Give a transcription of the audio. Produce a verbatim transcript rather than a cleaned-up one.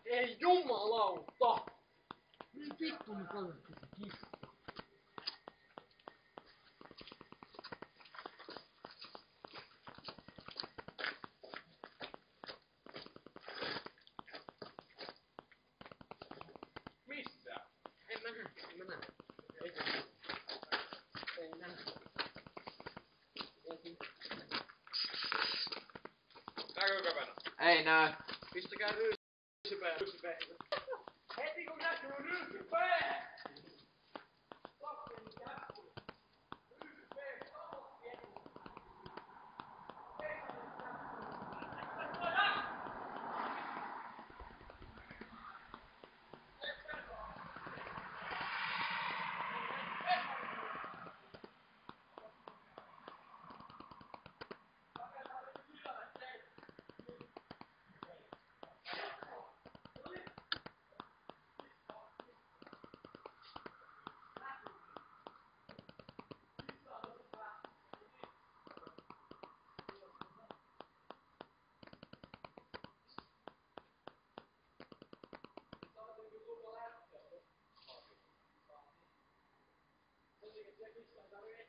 Ei jumalauta! Niin vittu nyt kannatti se kissa. Missä? En mä näe, en mä näe. Eikä. Ei näe. Näkyykö käpänä? Ei näy. Pistäkää ryysypää. Ryysypää. Heti kun näkyy ryysypää! Thank you.